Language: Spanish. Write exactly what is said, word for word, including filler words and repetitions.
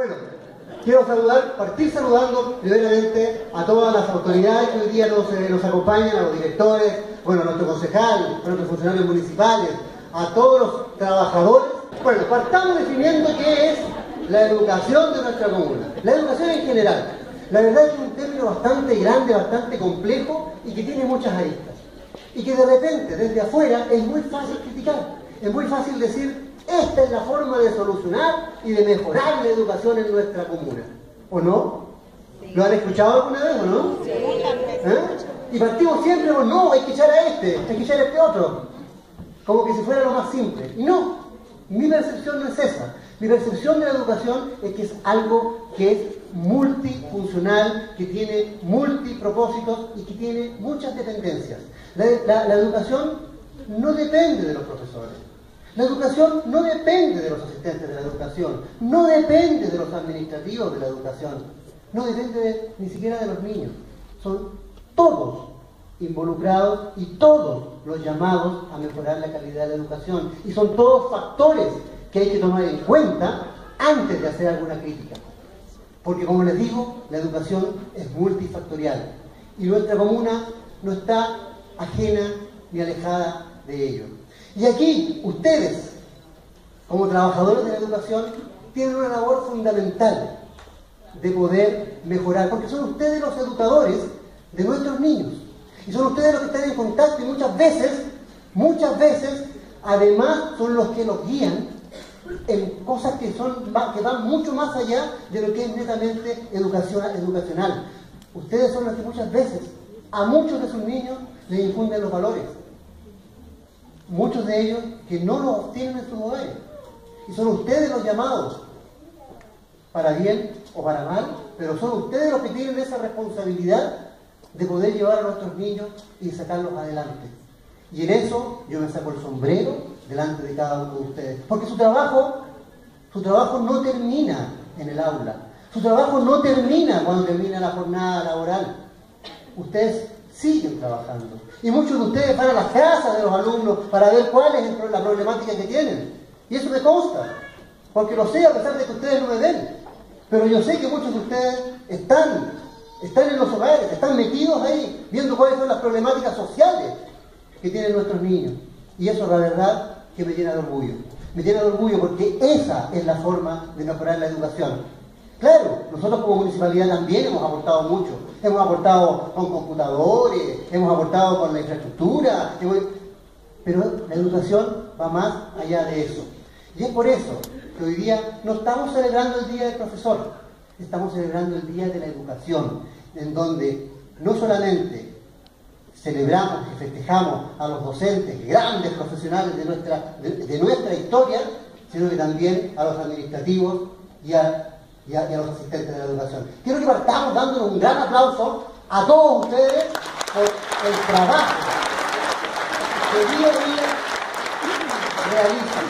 Bueno, quiero saludar, partir saludando primeramente a todas las autoridades que hoy día nos, eh, nos acompañan, a los directores, bueno, a nuestro concejal, a nuestros funcionarios municipales, a todos los trabajadores. Bueno, partamos definiendo qué es la educación de nuestra comuna. La educación en general. La verdad es que es un término bastante grande, bastante complejo y que tiene muchas aristas. Y que de repente, desde afuera, es muy fácil criticar. Es muy fácil decir, esta es la forma de solucionar y de mejorar la educación en nuestra comuna. ¿O no? Sí. ¿Lo han escuchado alguna vez o no? Sí. ¿Eh? Y partimos siempre por, no, hay que echar a este, hay que echar a este otro. Como que si fuera lo más simple. Y no, mi percepción no es esa. Mi percepción de la educación es que es algo que es multifuncional, que tiene multipropósitos y que tiene muchas dependencias. La, la, la educación no depende de los profesores. La educación no depende de los asistentes de la educación. No depende de los administrativos de la educación. No depende de, ni siquiera de los niños. Son todos involucrados y todos los llamados a mejorar la calidad de la educación. Y son todos factores que hay que tomar en cuenta antes de hacer alguna crítica. Porque, como les digo, la educación es multifactorial. Y nuestra comuna no está ajena ni alejada de ello. Y aquí, ustedes, como trabajadores de la educación, tienen una labor fundamental de poder mejorar, porque son ustedes los educadores de nuestros niños. Y son ustedes los que están en contacto y muchas veces, muchas veces, además, son los que los guían en cosas que, son, que van mucho más allá de lo que es netamente educación, educacional. Ustedes son los que muchas veces a muchos de sus niños les infunden los valores. Muchos de ellos que no los obtienen en sus hogares. Y son ustedes los llamados, para bien o para mal, pero son ustedes los que tienen esa responsabilidad de poder llevar a nuestros niños y sacarlos adelante. Y en eso yo me saco el sombrero delante de cada uno de ustedes. Porque su trabajo, su trabajo no termina en el aula. Su trabajo no termina cuando termina la jornada laboral. Ustedes siguen trabajando. Y muchos de ustedes van a las casas de los alumnos para ver cuál es la problemática que tienen. Y eso me consta. Porque lo sé a pesar de que ustedes no me ven. Pero yo sé que muchos de ustedes están, están en los hogares, están metidos ahí, viendo cuáles son las problemáticas sociales que tienen nuestros niños. Y eso, la verdad, que me llena de orgullo. Me llena de orgullo porque esa es la forma de mejorar la educación. Claro, nosotros como municipalidad también hemos aportado mucho. Hemos aportado con computadores, hemos aportado con la infraestructura, hemos... pero la educación va más allá de eso. Y es por eso que hoy día no estamos celebrando el Día del Profesor, estamos celebrando el Día de la Educación, en donde no solamente celebramos y festejamos a los docentes, grandes profesionales de nuestra, de, de nuestra historia, sino que también a los administrativos y a, y, a, y a los asistentes de la educación. Quiero que partamos dándoles un gran aplauso a todos ustedes por el trabajo que día a día realizan.